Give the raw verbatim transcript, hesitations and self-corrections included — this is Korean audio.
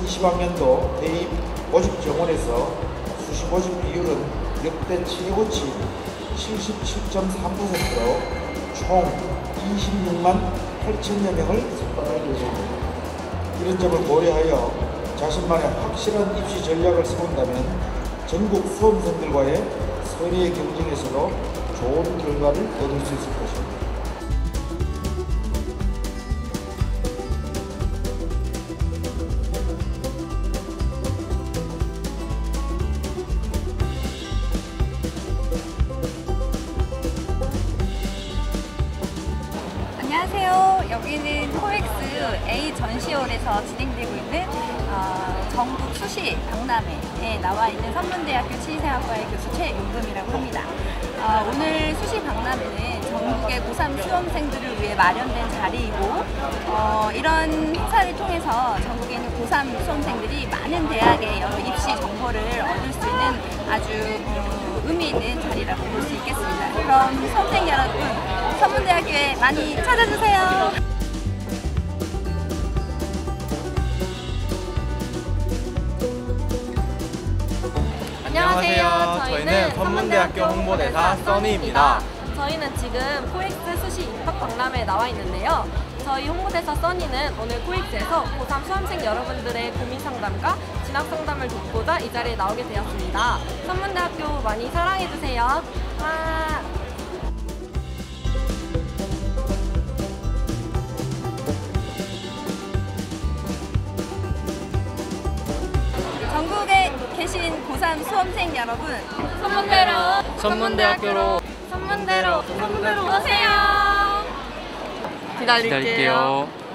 이십 학년도 대입 모집 정원에서 수시 모집 비율은 역대 최고치 칠십칠 점 삼 퍼센트로 총 이십육만 팔천여 명을 선발할 예정입니다. 이런 점을 고려하여 자신만의 확실한 입시 전략을 세운다면 전국 수험생들과의 선의 경쟁에서도 좋은 결과를 얻을 수 있을 것입니다. 안녕하세요. 여기는 코엑스 A 전시홀에서 진행되고 있는 어, 전국 수시 박람회에 나와 있는 선문대학교 치의생학과의 교수 최용금이라고 합니다. 어, 오늘 수시 박람회는 전국의 고삼 수험생들을 위해 마련된 자리이고 어, 이런 행사를 통해서 전국에 있는 고삼 수험생들이 많은 대학의 여러 입시 정보를 얻을 수 있는 아주 어, 의미 있는 자리라고 볼 수 있겠습니다. 그럼 수험생 여러분, 선문대학교에 많이 찾아주세요. 안녕하세요. 저희는 선문대학교 홍보대사 써니입니다. 저희는 지금 코엑스 수시 입학 박람회에 나와 있는데요. 저희 홍보대사 써니는 오늘 코엑스에서 고삼 수험생 여러분들의 고민 상담과 진학 상담을 돕고자 이 자리에 나오게 되었습니다. 선문대학교 많이 사랑해주세요. 와! 전국에 계신 고삼 수험생 여러분, 선문대로 선문대학교로 선문대로 선문대로 오세요. 기다릴게요. 기다릴게요.